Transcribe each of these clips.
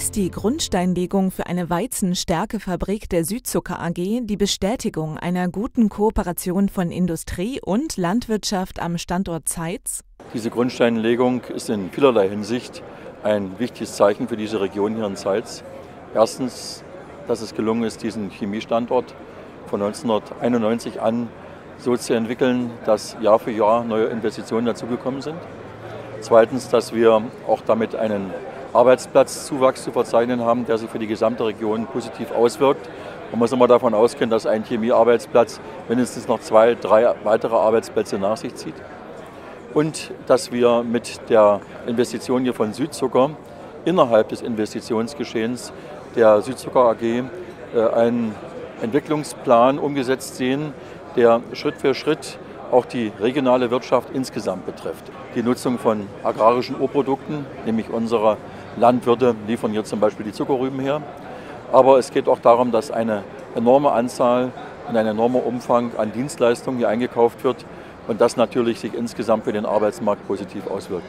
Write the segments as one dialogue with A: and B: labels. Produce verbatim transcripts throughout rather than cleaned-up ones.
A: Ist die Grundsteinlegung für eine Weizenstärkefabrik der Südzucker A G die Bestätigung einer guten Kooperation von Industrie und Landwirtschaft am Standort Zeitz?
B: Diese Grundsteinlegung ist in vielerlei Hinsicht ein wichtiges Zeichen für diese Region hier in Zeitz. Erstens, dass es gelungen ist, diesen Chemiestandort von neunzehnhunderteinundneunzig an so zu entwickeln, dass Jahr für Jahr neue Investitionen dazugekommen sind. Zweitens, dass wir auch damit einen Arbeitsplatzzuwachs zu verzeichnen haben, der sich für die gesamte Region positiv auswirkt. Man muss immer davon ausgehen, dass ein Chemiearbeitsplatz mindestens noch zwei, drei weitere Arbeitsplätze nach sich zieht. Und dass wir mit der Investition hier von Südzucker innerhalb des Investitionsgeschehens der Südzucker A G einen Entwicklungsplan umgesetzt sehen, der Schritt für Schritt auch die regionale Wirtschaft insgesamt betrifft. Die Nutzung von agrarischen Urprodukten, nämlich unsere Landwirte liefern hier zum Beispiel die Zuckerrüben her. Aber es geht auch darum, dass eine enorme Anzahl und ein enormer Umfang an Dienstleistungen hier eingekauft wird und das natürlich sich insgesamt für den Arbeitsmarkt positiv auswirkt.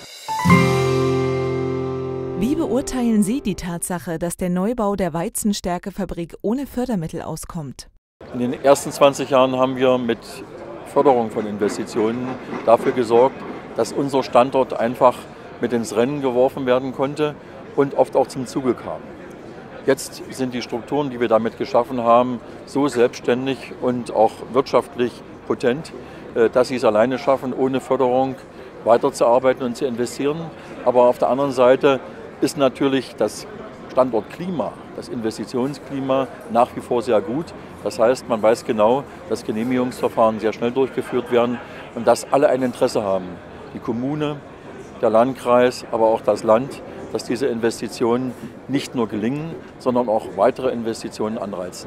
A: Wie beurteilen Sie die Tatsache, dass der Neubau der Weizenstärkefabrik ohne Fördermittel auskommt?
B: In den ersten zwanzig Jahren haben wir mit Förderung von Investitionen dafür gesorgt, dass unser Standort einfach mit ins Rennen geworfen werden konnte und oft auch zum Zuge kam. Jetzt sind die Strukturen, die wir damit geschaffen haben, so selbstständig und auch wirtschaftlich potent, dass sie es alleine schaffen, ohne Förderung weiterzuarbeiten und zu investieren. Aber auf der anderen Seite ist natürlich das Standortklima, das Investitionsklima nach wie vor sehr gut. Das heißt, man weiß genau, dass Genehmigungsverfahren sehr schnell durchgeführt werden und dass alle ein Interesse haben. Die Kommune, der Landkreis, aber auch das Land, dass diese Investitionen nicht nur gelingen, sondern auch weitere Investitionen anreizen.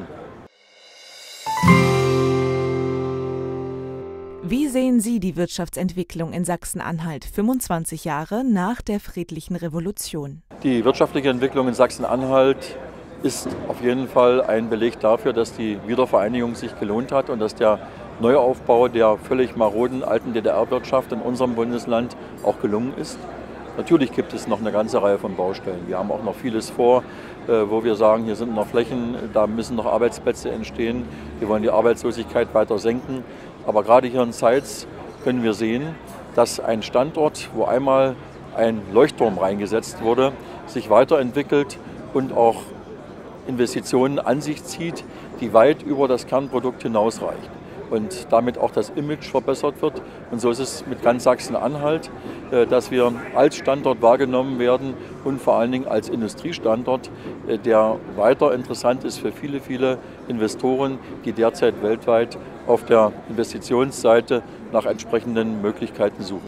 A: Wie sehen Sie die Wirtschaftsentwicklung in Sachsen-Anhalt fünfundzwanzig Jahre nach der friedlichen Revolution?
B: Die wirtschaftliche Entwicklung in Sachsen-Anhalt ist auf jeden Fall ein Beleg dafür, dass die Wiedervereinigung sich gelohnt hat und dass der Neuaufbau der völlig maroden alten D D R-Wirtschaft in unserem Bundesland auch gelungen ist. Natürlich gibt es noch eine ganze Reihe von Baustellen. Wir haben auch noch vieles vor, wo wir sagen, hier sind noch Flächen, da müssen noch Arbeitsplätze entstehen. Wir wollen die Arbeitslosigkeit weiter senken. Aber gerade hier in Zeitz können wir sehen, dass ein Standort, wo einmal ein Leuchtturm reingesetzt wurde, sich weiterentwickelt und auch Investitionen an sich zieht, die weit über das Kernprodukt hinausreichen und damit auch das Image verbessert wird. Und so ist es mit ganz Sachsen-Anhalt, dass wir als Standort wahrgenommen werden und vor allen Dingen als Industriestandort, der weiter interessant ist für viele, viele Investoren, die derzeit weltweit auf der Investitionsseite nach entsprechenden Möglichkeiten suchen.